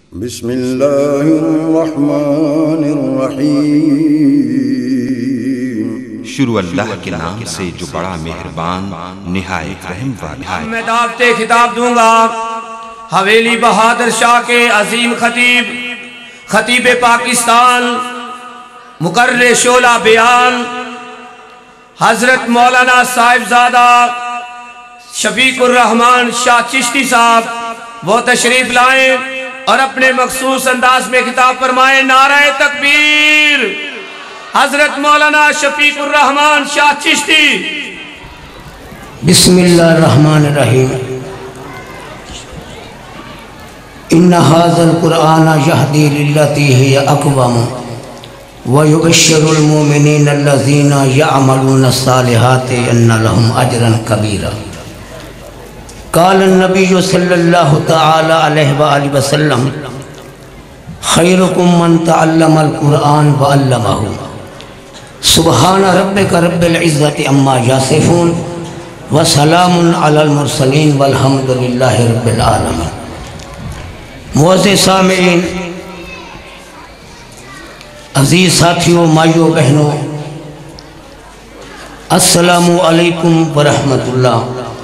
بسم اللہ الرحمن الرحیم۔ شروع اللہ کے نام سے جو بڑا مہربان نہایت رحم والا ہے۔ میں دعوت خطاب دوں گا حویلی بہادر شاہ کے عظیم خطیب پاکستان، مقرر شعلہ بیان حضرت مولانا صاحبزادہ شفیق الرحمان شاہ چشتی صاحب، وہ تشریف لائیں اور اپنے مخصوص انداز میں خطاب فرمائیں۔ نعرہ تکبیر! حضرت مولانا شفیق الرحمان شاہ چشتی۔ بسم اللہ الرحمن الرحیم۔ ان ھذا القرآن یہدی للتی ہی اقوم ویبشر المؤمنین الذین یعملون الصالحات ان لهم اجرا کبیرا۔ قال النبی صلی اللہ تعالی علیہ وآلہ وسلم خیرکم من تعلم القرآن وعلمہ۔ سبحان ربک رب العزت عما یصفون وسلام علی المرسلین والحمد للہ رب العالمین۔ معزز سامعین، عزیز ساتھیوں، مائیوں، بہنوں، السلام علیکم ورحمۃ اللہ۔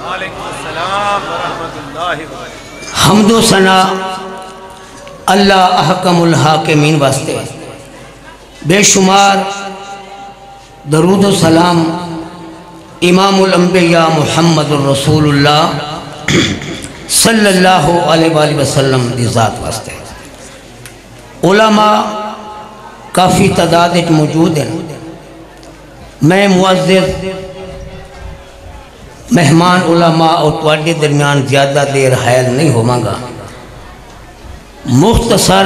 حمد و ثنا اللہ احکم الحاکمین واسطے، بے شمار درود و سلام امام الانبیاء محمد الرسول اللہ صلی اللہ علیہ وآلہ وسلم دی ذات واسطے۔ علماء کافی تعداد موجود ہیں۔ میں معزز مہمان علماء اور تواڈے درمیان زیادہ دیر حائل نہیں ہوواں گا۔ مختصر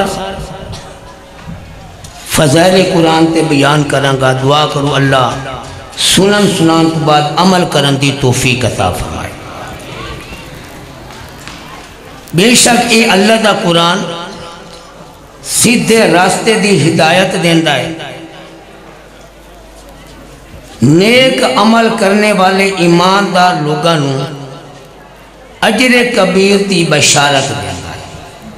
فضائل قرآن تے بیان کراں گا۔ دعا کرو اللہ سنان تو بعد عمل کرن دی توفیق عطا فرمائے۔ بے شک اے اللہ دا قرآن سیدھے راستے دی ہدایت دیندا ہے، نیک عمل کرنے والے ایماندار لوگاں نوں اجر کبیر دی بشارت دیندا ہے۔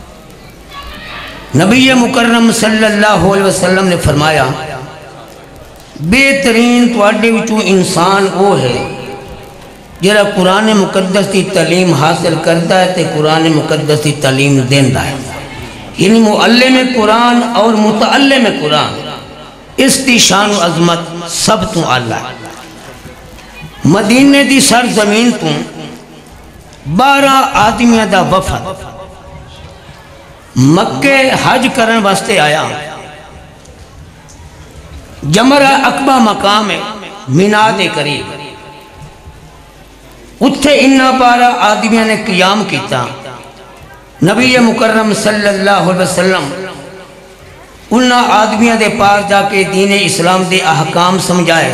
نبی مکرم صلی اللہ علیہ وسلم نے فرمایا بہترین تواڈے وچوں انسان وہ ہے جڑا قرآن مقدس کی تعلیم حاصل کرتا ہے تے قرآن مقدس کی تعلیم دیندا ہے، یعنی معلم قرآن اور متعلم قرآن، اس کی شان و عظمت سب تو اعلیٰ ہے۔ مدینے دی سرزمین تو 12 آدمیاں دا وفد مکے حج کرن واسطے آیا۔ جمرہ عقبہ مقام ہے مینا دے قریب، اتھے انہاں 12 آدمیاں نے قیام کیتا۔ نبی مکرم صلی اللہ علیہ وسلم انہاں آدمیاں دے پاس جا کے دین اسلام دے احکام سمجھائے،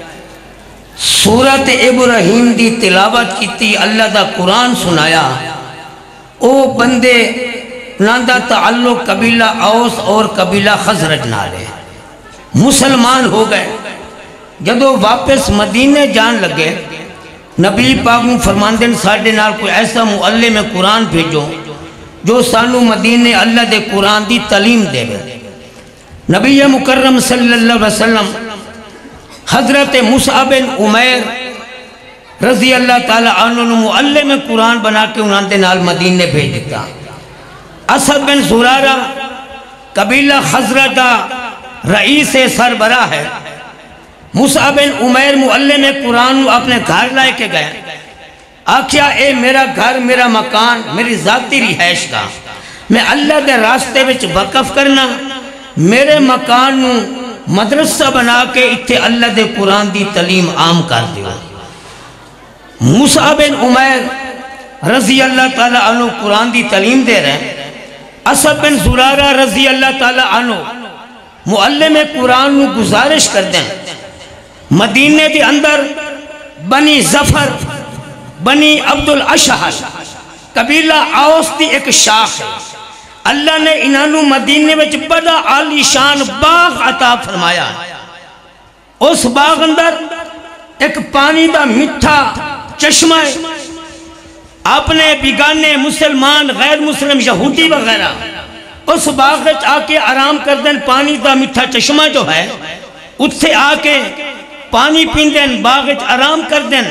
سورت ابراہیم دی تلاوت کیتی، اللہ دا قرآن سنایا۔ او بندے ناندہ تعلق قبیلہ اوس اور قبیلہ خزرج نالے مسلمان ہو گئے۔ جدو واپس مدینے جان لگے، نبی پاک فرماندن ساڑھے نال کوئی ایسا معلم قرآن بھیجو جو سانو مدینے اللہ دے قرآن دی تعلیم دے گئے۔ نبی مکرم صلی اللہ علیہ وسلم حضرت مصعب بن عمیر رضی اللہ تعالی عنہ معلم قرآن بنا کے انہاں دے نال مدینے بھیج دیتا۔ اسد بن زرارہ قبیلہ خزرج دا رئیس سربراہ ہے۔ مصعب بن عمیر معلم قرآن اپنے گھر لائے کے گئے، آکھیا اے میرا گھر، میرا مکان، میری ذاتی رہائش کا میں اللہ دے راستے وچ وقف کرنا، میرے مکان نو مدرسہ بنا کے اتھے اللہ دے قرآن دی تعلیم عام کر دیو۔ مصعب بن عمیر رضی اللہ تعالی عنہ قرآن دی تعلیم دے رہے ہیں۔ اسد بن زرارہ رضی اللہ تعالی عنہ معلم قرآن نو گزارش کر دیں مدینے دی اندر بنی ظفر، بنی عبد الاشہر قبیلہ اوس دی ایک شاخ ہے، اللہ نے انہوں مدینے وچ بڑا عالی شان باغ عطا فرمایا۔ اس باغ اندر ایک پانی دا میٹھا چشمہ ہے، اپنے بیگانے مسلمان غیر مسلم یہودی وغیرہ اس باغ آ کے آرام کر دیں، پانی دا میٹھا چشمہ جو ہے اتھے آ کے پانی پین دیں، باغ آرام کر دیں،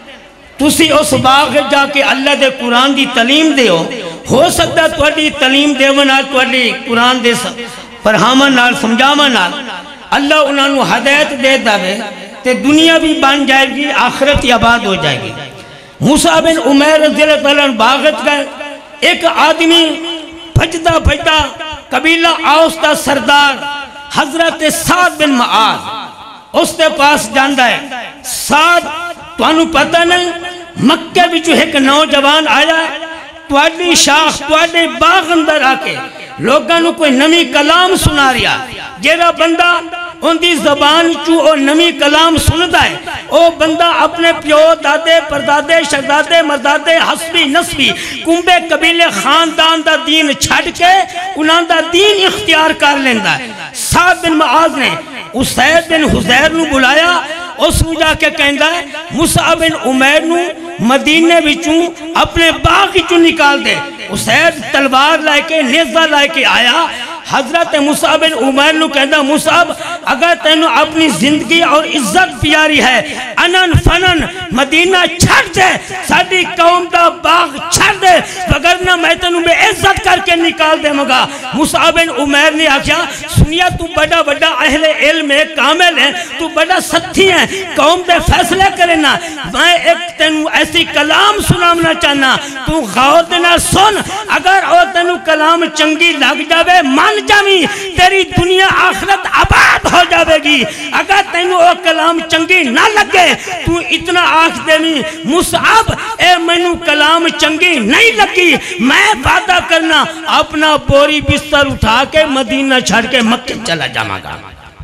تسی اس باغ جا کے اللہ دے قرآن دی تعلیم دے ہو سکتا تواڈی تعلیم دے نال تواڈی قرآن دے پڑھاون نال سمجھاون نال اللہ انہاں نوں ہدایت دے دے تے دنیا بھی بن جائے گی، آخرت آباد ہو جائے گی۔ موسیٰ بن عمیر رضی اللہ تعالیٰ باغت گئے، ایک آدمی بھجتا بھجتا قبیلہ اوس دا سردار حضرت سعد بن معاذ اس کے پاس جاندا ہے۔ سعد تانوں پتہ نہیں مکہ وچ ایک نوجوان آیا ہے، تواڈی شاخ تواڈے باغ اندر آ کے لوگاں نوں کوئی نمی کلام سنا رہا، جیڑا بندہ ان دی زبان چو او نمی کلام سنتا ہے، او بندہ اپنے پیو دادے پردادے شہزادے مردادے حسبی نسبی کنبے قبیلے خاندان دا دین چھڑ کے انہاں دا دین اختیار کر لیندا ہے۔ سعد بن معاذ نے اسید بن حزیر نو بلایا، اس نو جا کے کہندا ہے موسیٰ بن عمیر نو مدینے وچوں اپنے باغ وچوں نکال دے۔ اسید تلوار لائے کے نیزہ لائے کے آیا، حضرت موسیٰ بن عمیر نو کہندا موسیٰ اگر تینو اپنی زندگی اور عزت پیاری ہے انن فنن مدینہ چھڑ دے، ساڈی قوم دا باغ چھڑ دے، وگرنہ میں تینو بے عزت کر کے نکال دے مگا۔ موسیٰ بن عمیر نے آکھیا سنیا تو بڑا بڑا اہل علم ہے، کامل ہے، تو بڑا ستھی ہے، قوم دے فیصلے کرنا، میں ایک تینو ایسی کلام سنامنا چاہنا، تو غور دینا سن، اگر او تینو کلام چنگی لگ جاوے مان جاوی، تیری دنیا آخرت آباد ہو جاوے گی، اگر تینو او کلام چنگی نہ لگے تو اتنا آنکھ دینی مصعب اے مینو کلام چنگی نہیں لگی، میں وعدہ کرنا اپنا بوری بستر اٹھا کے مدینہ چھڑ کے مکہ چلا جاما گا۔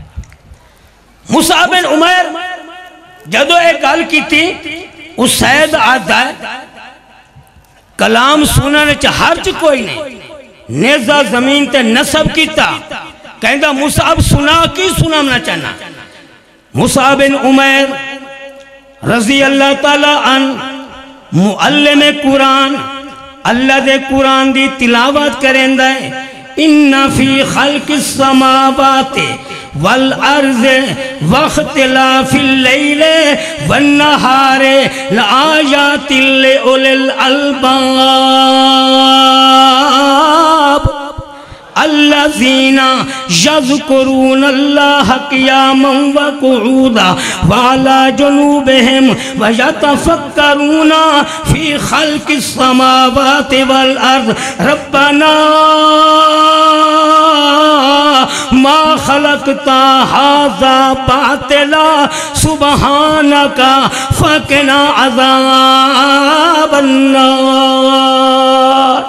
موسیٰ بن عمیر جدو ایک گل کی تھی اسید آدھا ہے کلام سنانے حرج کوئی نہیں، نیزہ زمین تے نصب کیتا، کہندہ موسیٰ سنا کی سنامنا چاہنا۔ موسیٰ بن عمیر رضی اللہ تعالیٰ عنہ معلم قرآن اللہ دے قرآن دی تلاوت کریں دے، ان فی خلق السماوات والارض واختلاف اللیل والنہار لآیات لأولی الالباب الذین یذکرون اللہ قیاما وقعودا وعلی جنوبہم ویتفکرون فی خلق السماوات والارض ربنا ما خلقتا ھذا باطلا سبحانک فقنا عذاب النار۔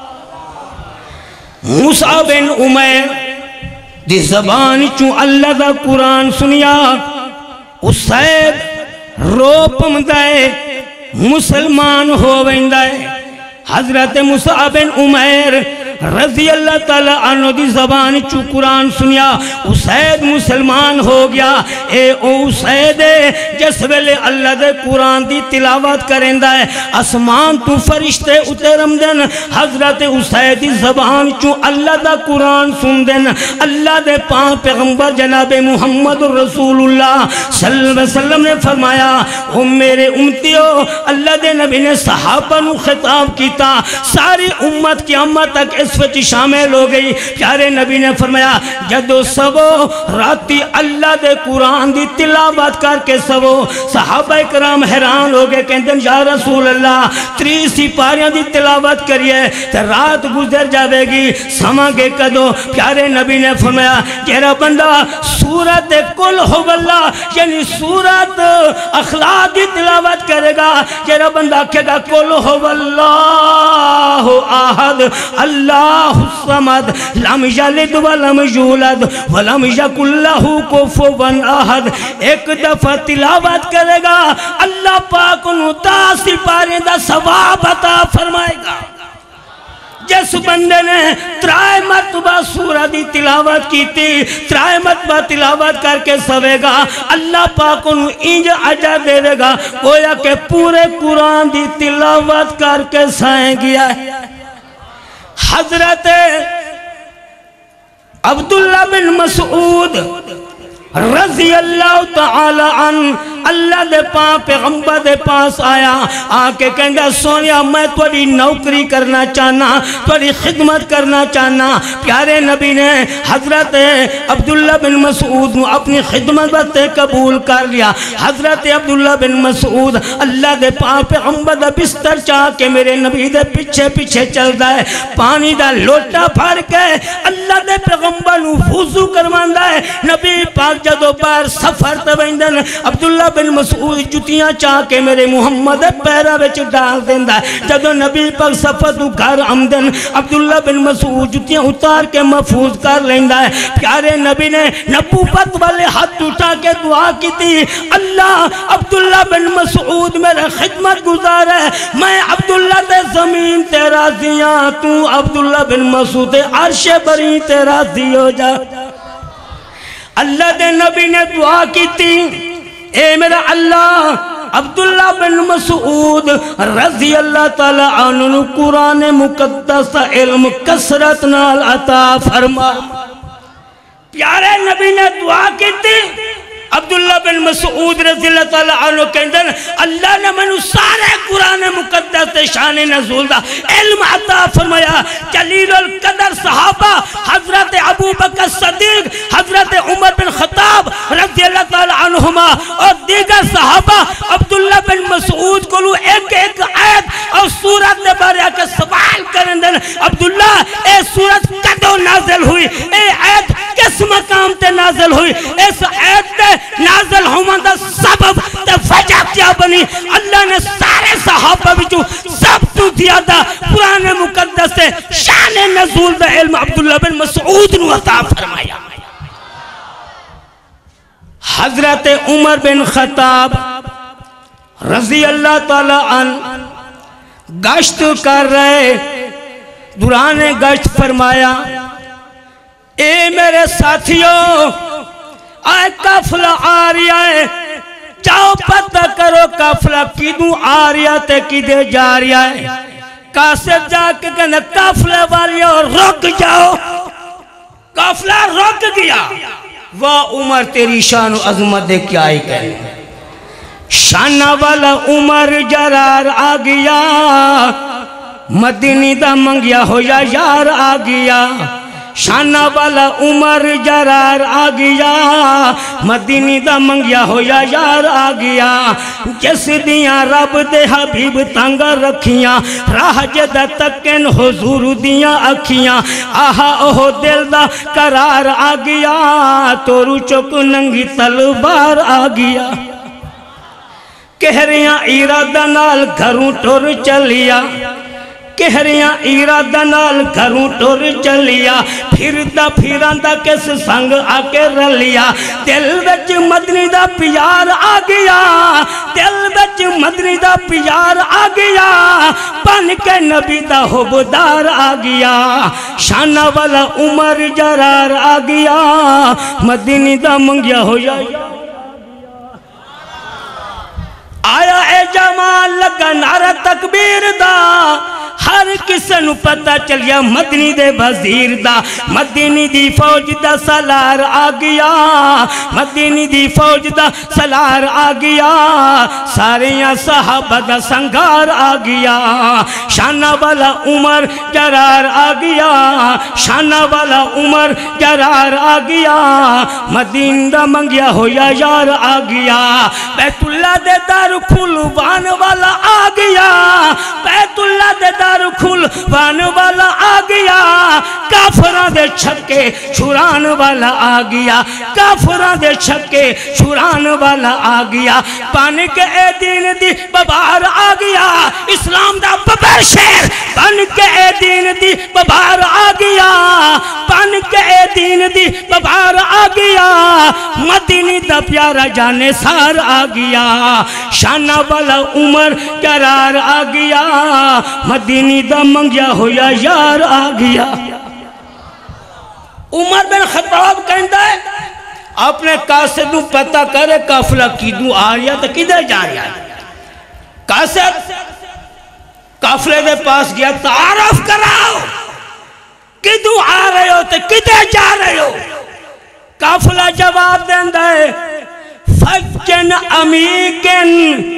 موسیٰ بن عمیر دی زبان چوں اللہ دا قرآن سنیا، اسید رو پمدائے مسلمان ہو ویندائے۔ حضرت موسیٰ بن عمیر رضی اللہ تعالیٰ عنہ دی زبان چو قرآن سنیا، اسید مسلمان ہو گیا۔ اے او اسید جس ویلے اللہ دے قرآن دی تلاوت کرندہ ہے اسمان تو فرشتے اترم دن، حضرت اسید دی زبان چو اللہ دا قرآن سن دن۔ اللہ دے پاں پیغمبر جناب محمد رسول اللہ صلی اللہ علیہ وسلم نے فرمایا او میرے امتیو، اللہ دے نبی نے صحابہ نو خطاب کیتا، ساری امت قیامت تک اس وقت شامل ہو گئی۔ پیارے نبی نے فرمایا جدو سبو راتی اللہ دے قرآن دی تلاوت کر کے سبو، صحابہ کرام حیران ہو گئے، کہتے ہیں یا رسول اللہ 30 سپاریاں دی تلاوت کریے تو رات گزر جاوے گی، سماگے کدو؟ پیارے نبی نے فرمایا جیرا بندہ سورت کل ہو اللہ یعنی سورت اخلاق دی تلاوت کرے گا، جیرا بندہ کہے گا کل ہو اللہ احد اللہ الصمد لم یلد ولم یولد ولم یکن لہ کفوا احد، ایک دفعہ تلاوت کرے گا اللہ پاک انہوں 10 سپارے دا ثواب عطا فرمائے گا۔ جس بندے نے 3 مرتبہ سورہ دی تلاوت کی تھی، 3 مرتبہ تلاوت کر کے سوے گا، اللہ پاک انہوں انج اجر دے دے گا گویا کہ پورے قرآن دی تلاوت کر کے سائیں گیا ہے۔ حضرت عبداللہ بن مسعود رضی اللہ تعالی عنہ اللہ دے پیغمبر دے پاس آیا آکے کہیں گا سونیا میں تھوڑی نوکری کرنا چاہنا تھوڑی خدمت کرنا چاہنا پیارے نبی نے حضرت عبداللہ بن مسعود نو اپنی خدمت بتے قبول کر لیا حضرت عبداللہ بن مسعود اللہ دے پیغمبر دے بستر چاہ کے میرے نبی دے پیچھے پیچھے چل دا ہے پانی دا لوٹا پھر کے اللہ دے پیغمبر نو وضو کرواندہ ہے نبی پاک جدو بار سفر تبیندن عبداللہ بن مسعود جتیاں چاہ کے میرے محمد پیرہ وچ ڈال دیندہ ہے جدو نبی پاک سفر تو گھر آمدن عبداللہ بن مسعود جتیاں اتار کے محفوظ کر لیندہ ہے پیارے نبی نے نبوت والے ہاتھ اٹھا کے دعا کی تھی اللہ عبداللہ بن مسعود میرے خدمت گزار ہے میں عبداللہ دے زمین تیرا دیا تو عبداللہ بن مسعود عرش بری تیرا دیو جا اللہ دے نبی نے دعا کی تھی اے میرا اللہ عبداللہ بن مسعود رضی اللہ تعالیٰ عنہ قرآن مقدس علم کثرت نال عطا فرما پیارے نبی نے دعا کی تھی عبداللہ بن مسعود رضی اللہ تعالیٰ عنہ کہندن اللہ نے منو سارے قرآن مقدس تے شان نزول دا علم عطا فرمایا جلیل القدر صحابہ حضرت ابو بکر صدیق حضرت عمر بن خطاب رضی اللہ تعالیٰ عنہما اور دیگر صحابہ عبداللہ بن مسعود کو لو ایک ایک آیت اور سورت دے بارے آکے سوال کرندن عبداللہ اے سورت کدو نازل ہوئی اے آیت کس مقام تے نازل ہوئی اس آیت تے نازل ہونے دا سبب تے وجہ کیا بنی اللہ نے سارے صحابہ بچو سب تو دیا دا قرآن مقدس سے شان نزول دا علم عبداللہ بن مسعود نو عطا فرمایا حضرت عمر بن خطاب رضی اللہ تعالی عنہ گشت کر رہے دوران گشت فرمایا اے میرے ساتھیوں آئے قافلہ آ رہا ہے جاؤ پتہ کرو قافلہ کدوں آ رہا تے کدے جا رہا ہے قاصد جا کے کہنے قافلہ والی اور رک جاؤ قافلہ رک گیا واہ عمر تیری شان و عظمت دے کیا ہی کہنے شانہ والا عمر جرار آ گیا مدینی دا منگیا ہو یا یار آ گیا شانہ والا عمر جرار آ گیا مدینی دا منگیا ہو یا یار آ گیا جس دیاں رب دے حبیب تنگا رکھیاں راہ جدہ تکن حضور دیاں اکھیاں آہا اوہ دل دا قرار آ گیا تورو چک ننگی تلوار آ گیا کہریاں ارادہ نال گھروں ٹور چلیا کہریاں ارادہ نال گھروں ٹور چلیا پھردا پھراندہ کس سنگ آکے رلیا دل وچ مدنی دا پیار آ گیا دل وچ مدنی دا پیار آ گیا بن کے نبی دا حبدار آ گیا شانہ والا عمر جرار آ گیا مدنی دا منگیا ہو یا آیا اے جمال لگا نعرہ تکبیر دا ہر کسے نو پتہ چلیا مدنی دے وزیر دا مدنی دی فوج دا سالار آ گیا مدنی دی فوج دا سالار آ گیا ساریاں صحابہ دا سنگار آ گیا شانہ والا عمر جرار آ گیا شانہ والا عمر جرار آ گیا مدین دا منگیا ہو یا یار آ گیا بیت اللہ دے دار کھلوان والا آ گیا بیت اللہ دے دار کھلوان والا آ گیا کافران دے چھکے چھران والا آ گیا کافران دے چھکے چھران والا آ گیا بن کے اے دین دی ببار آ گیا اسلام دا ببر شیر بن کے اے دین دی ببار آ گیا بن کے اے دین دی ببار آ گیا مدینی دا پیارا جانے سار آ گیا شانہ والا عمر قرار آ گیا مدینی دا منگیا ہو یا یار آ گیا عمر بن خطاب کہندہ ہے اپنے قاصد نو پتہ کرے قافلہ کدوں آ رہا تو کدھر جا رہا ہے قاصد قافلے دے پاس گیا تعارف کراؤ کدوں آ رہے ہو تے کدے جا رہے ہو؟ قافلہ جواب دیندہ ہے فجن امیکن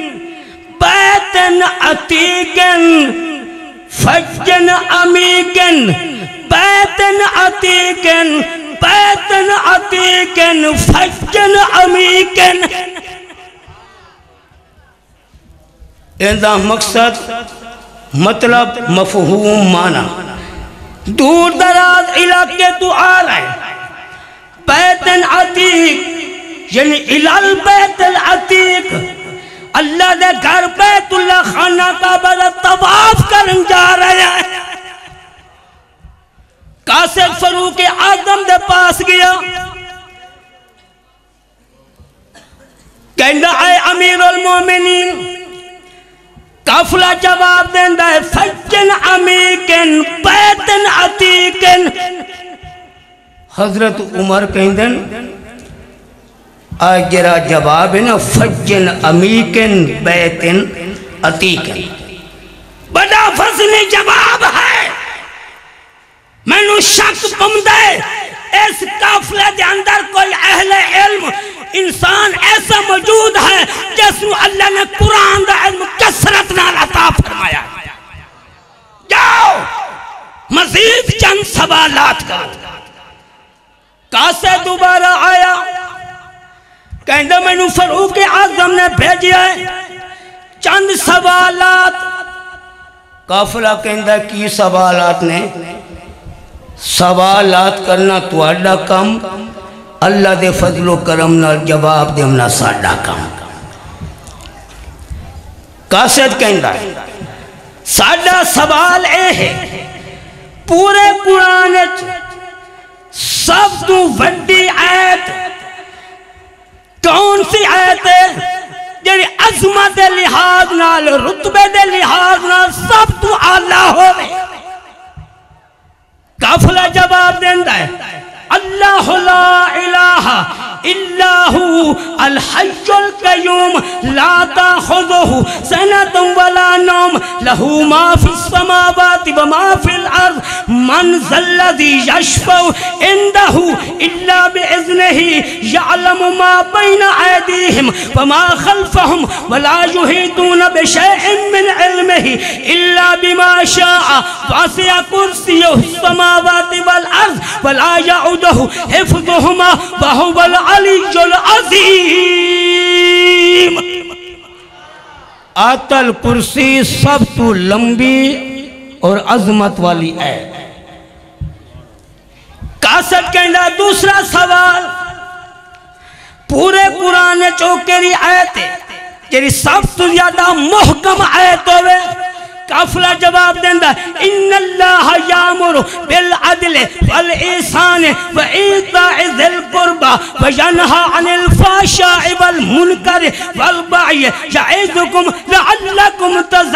بیتن عتیقن فجن امیکن بیتن عتیقن بیتن عتیقن فجن امیکن. اندہ مقصد مطلب مفہوم مانا دور دراز علاقے تو آ رہے بیتن عتیق یعنی الال بیت العتیق اللہ دے گھر بیت اللہ خانہ کعبہ دا طواف کرن جا رہے ہیں. قاسم فاروق اعظم دے پاس گیا کہندہ اے امیر المومنین قافلہ جواب دیندہ ہے فجن امیکن بیتن عتیقن. حضرت عمر کہندن آج جرا جواب ہے نا فجن امیکن بیتن عتیقن بڑا فضل جواب ہے. میں نو شک پمدے اس قافلے دے اندر کوئی اہل علم انسان ایسا موجود ہے جس نو اللہ نے قرآن دا علم کثرت نال عطا فرمایا. جاؤ مزید چند سوالات کرو. کاسے دوبارہ آیا کہندہ میں نو فاروق اعظم نے بھیجیا ہے چند سوالات. قافلہ کہندہ کی سوالات نے سوالات کرنا تو اڈا کم اللہ دے فضل و کرم نال جواب دے ہمنا ساڈا کم. قاسد کہندہ ہے ساڈا سوال اے ہے پورے قرآن سب تو وڈی آیت کون سی آیت ہے جنہی عظمت دے لحاظ نال رتبے دے لحاظ نال سب تو اعلیٰ ہوئے. قافلہ جواب دیندہ ہے اللہ لا الہ الا ہو الحی القیوم لا تاخذہ سنۃ ولا نوم لہ ما فی السماوات وما فی الارض من ذا الذی یشفع عندہ الا باذنہ یعلم ما بین ایدیہم وما خلفہم ولا یحیطون بشیء من علمہ الا بما شاء وسع کرسیہ السماوات والارض ولا یعود حفظهما وهو العلی العظیم. آیت الکرسی سب تو لمبی اور عظمت والی ہے. قاسد کہنا دوسرا سوال پورے قرآن چوکری آیت جیری سب تو زیادہ محکم آیت ہوئے. قافلہ جواب دیندہ ان اللہ یامر بالعدل والإحسان وإیتاء ذی القربى وینہا عن الفحشاء والمنکر والبغی یعظکم لعلکم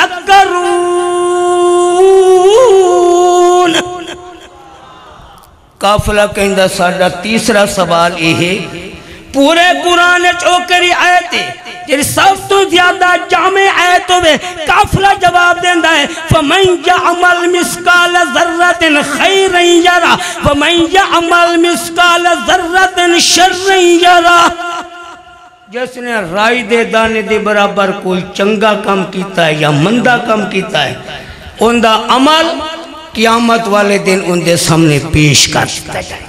تذکرون. قافلہ کہندہ ساڈا تیسرا سوال یہ ہے پورے قرآن چوکری آیتے جیسے سب تو زیادہ جامع آیت ہوئے. قافلہ جواب دیندہ ہے فَمَنْ يَعْمَلْ مِثْقَالَ ذَرَّةٍ خَيْرًا يَرَى وَمَنْ يَعْمَلْ مِثْقَالَ ذَرَّةٍ شَرًّا يَرَى. جس نے رائی دے دانے دے برابر کوئی چنگا کام کیتا ہے یا مندہ کام کیتا ہے ان دا عمل قیامت والے دن ان دے سامنے پیش کرتا جائے.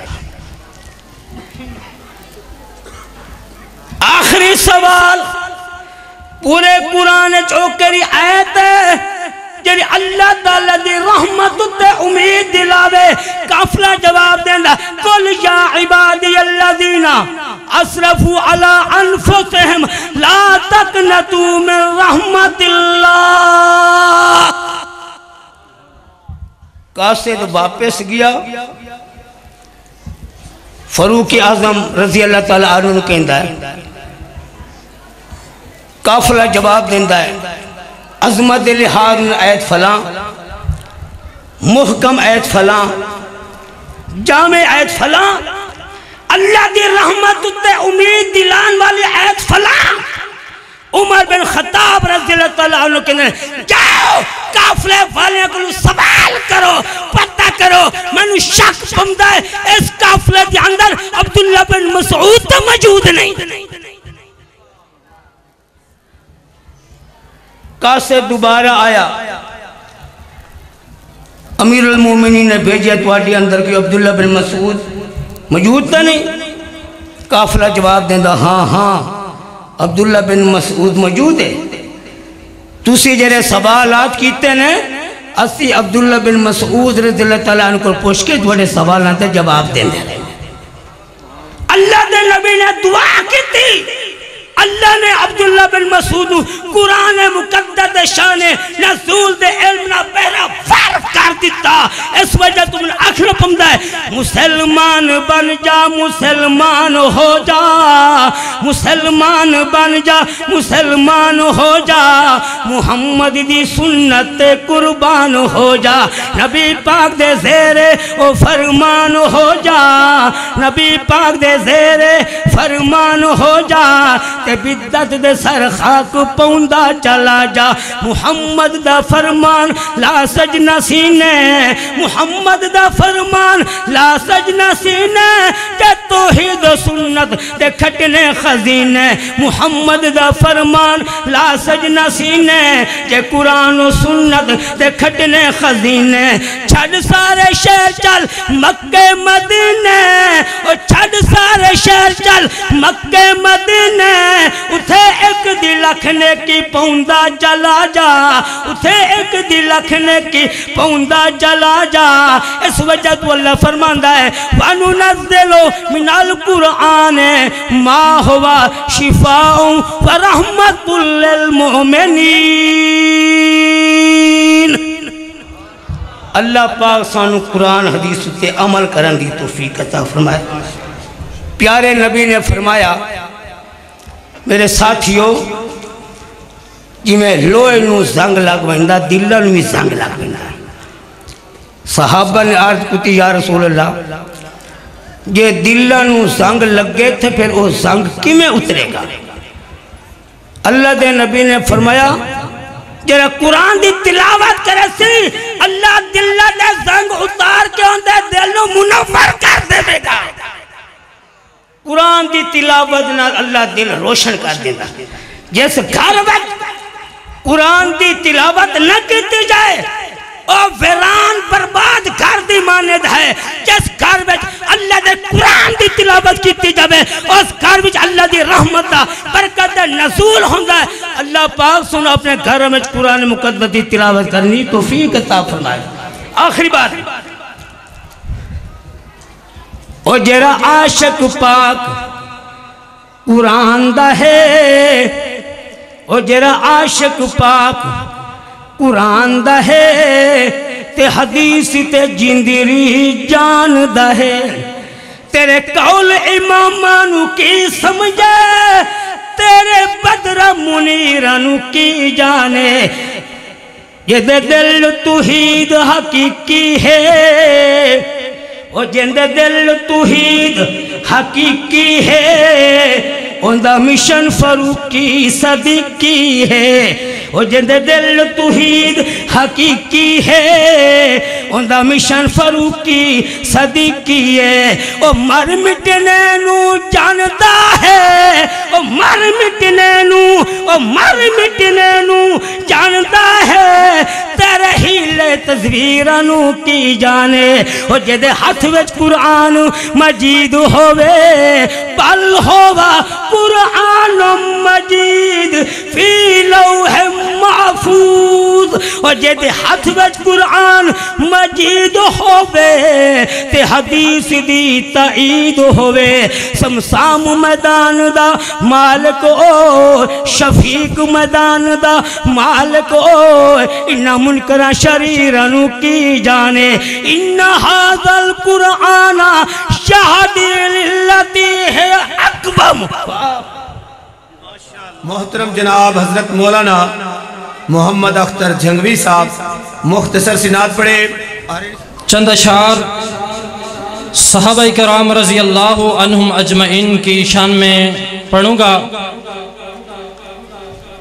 آخری سوال پورے قرآن چوکری آیت ہے جنہی اللہ تعالیٰ دی رحمت تے امید دلاوے. قافلہ جواب دیندہ قل یا عبادی الذین اسرفوا علی انفسہم لا تقنطوا من رحمت اللہ. قاسد واپس گیا فاروق اعظم رضی اللہ تعالیٰ عنہ کہندہ ہے قافلہ جواب دیندہ ہے عظمت لحاظ آیت فلاں محکم آیت فلاں جامع آیت فلاں اللہ دی رحمت تے امید دلان والی آیت فلاں. عمر بن خطاب رضی اللہ تعالیٰ عنہ کے نے جاؤ قافلے والے کو سوال کرو پتہ کرو میں نے شک پمدا ہے اس قافلے کے اندر عبداللہ بن مسعود تو موجود نہیں کاسے دوبارہ آیا امیر المومنین نے بھیجیا تواڈی اندر کی عبداللہ بن مسعود موجود تھا نہیں قافلہ جواب دیندہ ہاں ہاں عبداللہ بن مسعود موجود ہے تُسی جرے سوالات کیتے نے اسی عبداللہ بن مسعود رضی اللہ تعالیٰ عنہ کو پوچھ کے دوڑے سوالات تے جواب دیندے اللہ دے نبی نے دعا کی تھی اللہ نے عبداللہ بن مسعود قرآن مقدس شان نزول دے علم نہ پہلا فرق کر دیتا اس وجہ تم نے آخر پمدہ ہے مسلمان بن جا مسلمان ہو جا مسلمان بن جا مسلمان ہو جا محمد دی سنت قربان ہو جا نبی پاک دے زیرے او فرمان ہو جا نبی پاک دے زیرے فرمان ہو جا تے بدت دے سر خاک پوندا چلا جا محمد دا فرمان لا سجنا سینے محمد دا فرمان لا سجنا سینے کہ توحید و سنت دے کھٹنے خزینے محمد دا فرمان لا سجنا سینے کہ قرآن و سنت دے کھٹنے خزینے چھڑ سارے شہر چل مکہ مدینے اور چھڑ سارے شہر چل مکہ مدینے اتھے ایک دی لکھنے کی پوندا جلا جا اتھے ایک دی لکھنے کی پوندا جلا جا اس وجہ تو اللہ فرماندہ ہے وَنُنَزِّلُ مِنَ الْقُرْآنِ مَا هُوَ شِفَاءٌ وَرَحْمَةٌ لِّلْمُؤْمِنِينَ اللہ پاک سانو قرآن حدیث تے عمل کرن دی توفیق عطا فرمائے پیارے نبی نے فرمایا میرے ساتھیوں جی میں لوئے نو زنگ لگ بندہ دلہ نو زنگ لگ بندہ صحابہ نے عرض کتی یا رسول اللہ یہ دلہ نو زنگ لگے تھے پھر وہ زنگ کی میں اترے گا اللہ دے نبی نے فرمایا جرہ قرآن دی تلاوت کرے سی اللہ دلہ دے زنگ اتار کے اندے دل نو منور کر دے گا قرآن دی تلاوت نہ اللہ دل روشن کر دینا جیسے گھر وقت قرآن دی تلاوت نہ کیتی جائے اور ویران برباد گھر دی ماند ہے جس گھر وقت اللہ دے قرآن دی تلاوت کیتی جائے اس گھر وقت اللہ دی رحمت برکت نزول ہوندہ ہے اللہ پاک سنو اپنے گھر میں قرآن مقدس دی تلاوت کرنی توفیق عطا فرمائے آخری بات او جرا عاشق پاک قرآن دا ہے او جرا عاشق پاک قرآن دا ہے تے حدیث تے جندری جان دا ہے تیرے قول امامانو کی سمجھے تیرے بدر منیرانو کی جانے یہ دل توحید حقیقی ہے وہ جند دل توحید حقیقی ہے اندہ مشن فروقی صدیقی ہے وہ جند دل توحید حقیقی ہے اندہ مشن فروقی صدیقی ہے وہ مر مٹنے نو جانتا ہے وہ مر مٹنے نو جانتا ہے تیرے ہیلے تصویرانو کی جانے وہ جد ہاتھ وچ قرآن مجید ہووے پل ہوا قرآن مجید فی لوح محفوظ اور جد ہاتھ وچ قرآن مجید ہووے تے حدیث دی تائید ہووے سمسام میدان دا مالک او شفیق میدان دا مالک او انہا منکرہ شریرانو کی جانے انہا هذا القرآن شہدی للتی ہے اکبم محترم جناب حضرت مولانا محمد اختر جھنگوی صاحب مختصر سنات پڑھے چند اشعار صحابہ کرام رضی اللہ عنہم اجمعین کی شان میں پڑھوں گا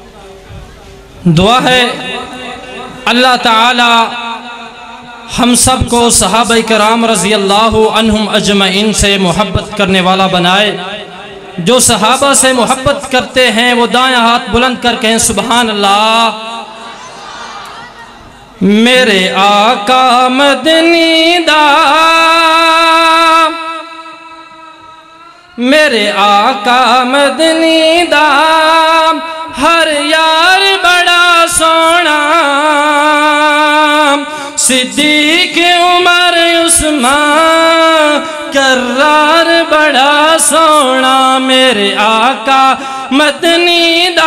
دعا ہے اللہ تعالی ہم سب کو صحابہ کرام رضی اللہ عنہم اجمعین سے محبت کرنے والا بنائے۔ جو صحابہ سے محبت کرتے ہیں وہ دائیں ہاتھ بلند کر کہیں سبحان اللہ۔ میرے آقا مدنی دا، میرے آقا مدنی دا، ہر یار بڑا سونا، صدیق عمر عثمان کرار بڑا سونا۔ میرے آقا مدنی دا،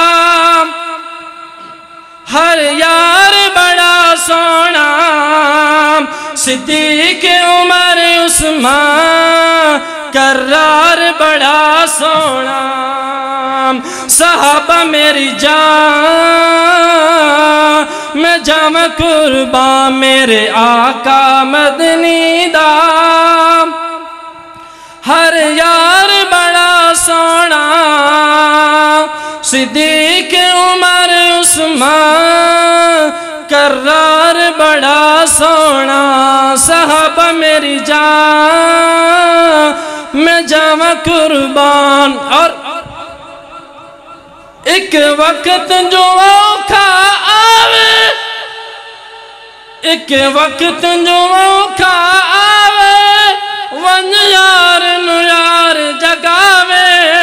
ہر یار بڑا سونا، صدیق عمر عثمان کرار بڑا سونا۔ صحابہ میری جان میں جاواں قربان، میرے آقا مدنی دا، ہر یار بڑا سونا، صدیق عمر عثمان کرار بڑا سونا۔ صحابہ میری جان میں جاواں قربان، اور ایک وقت جو اوکھا آوے، ایک وقت جو اوکھا آوے، ون یار نو یار جگاوے،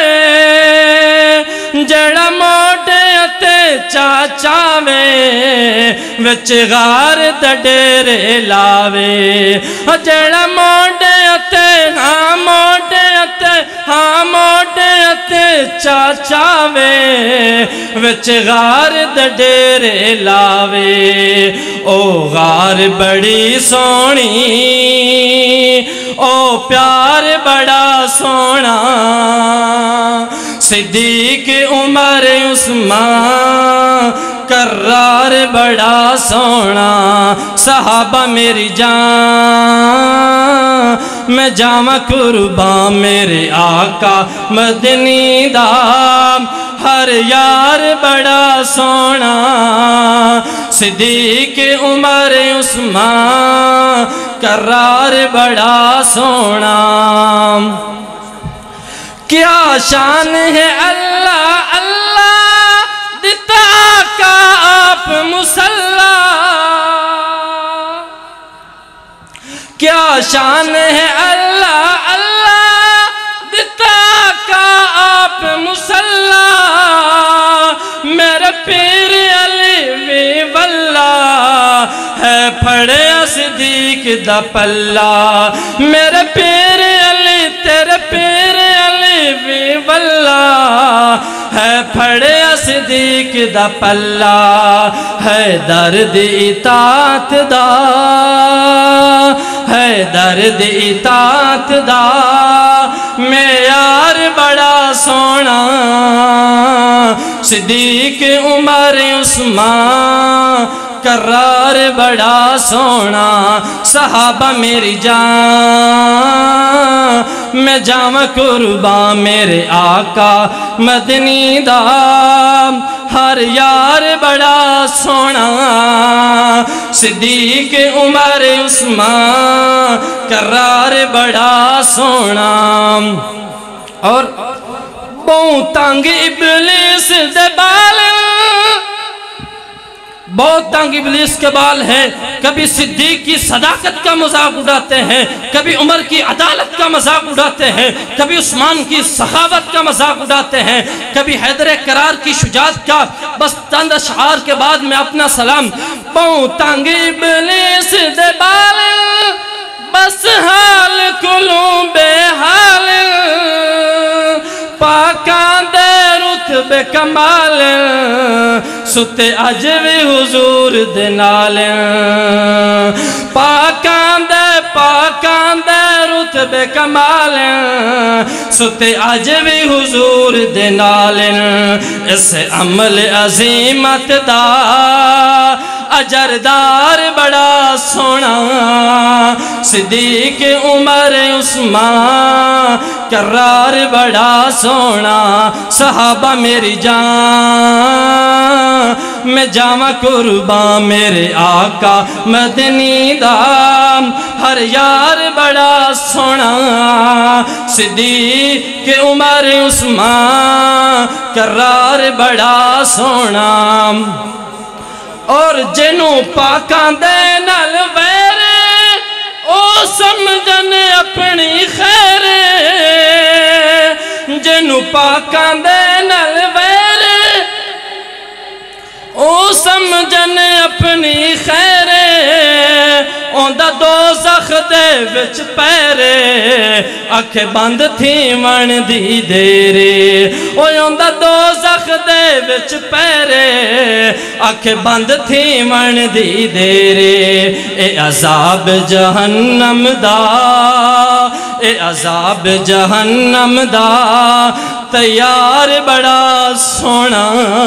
جڑا موٹے اتے چاچاوے، وچ غار دا ڈیرے لاوے، جڑا موٹے اتے ہاں موٹے اتے ہاں موٹے اتے چاچاوے، وچ غار دا ڈیرے لاوے۔ او غار بڑی سونی، او پیار بڑا سونا، صدیق عمر عثمان کرار بڑا سونا۔ صحابہ میری جان میں جاواں قربان، میرے آقا مدنی دا، ہر یار بڑا سونا، صدیق عمر عثمان کرار بڑا سونا۔ کیا شان ہے اللہ اللہ دیتا کا آپ مسلح، کیا شان ہے اللہ اللہ دیتا کا آپ مسلح، میرے پیر علی وی واللہ ہے پھڑیا صدیق دا پلہ، میرے پیر علی تیرے پیر علی وی واللہ ہے پھڑیا صدیق دا پلہ، ہے درد اطاعت دا، ہے درد اطاعت دا، معیار بڑا سونا، صدیق عمر عثمان کرار بڑا سونا۔ صحابہ میری جان میں جاواں قربان، میرے آقا مدنی دا، ہر یار بڑا سونا، صدیق عمر عثمان کرار بڑا سونا۔ اور بہت تنگ ابلیس دے بال، بہت تنگ ابلیس کے بال ہیں، کبھی صدیق کی صداقت کا مذاق اڑاتے ہیں، کبھی عمر کی عدالت کا مذاق اڑاتے ہیں، کبھی عثمان کی سخاوت کا مذاق اڑاتے ہیں، کبھی حیدر کرار کی شجاعت کا۔ بس چند اشعار کے بعد میں اپنا سلام۔ بہت تنگ ابلیس دے بال، بس حال کلوں بے حال، پاکاں دے رتبے کمال، ستے اج بھی حضور دے نال، پاکاں دے رتبے کمال، ستے اج بھی حضور دے نال۔ اس عمل عظیمت دا اجردار بڑا سونا صدیق عمر عثمان کرار بڑا سونا صحابہ میری جان میں جاواں قربان میرے آقا مدنی دا ہر یار بڑا سونا صدیق عمر عثمان کرار بڑا سونا اور جنوں پاکاں دے نال ویر او سمجھن اپنی خیر جنوں پاکاں دے نال ویر او سمجھن اپنی خیر اوندا دوزخ دے وچ پیرے اکھ بند تھی من دی دیرے اوندا دوزخ دے وچ پیرے اکھ بند تھی من دی دیرے اے عذاب جہنم دا اے عذاب جہنم دا تیار بڑا سونا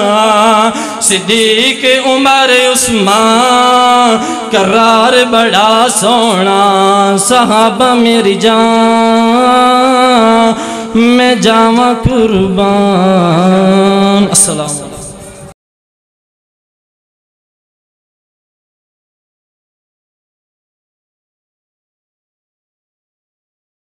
صدیق عمر عثمان کرار بڑا سونا صحابہ میری جان میں جاواں قربان السلام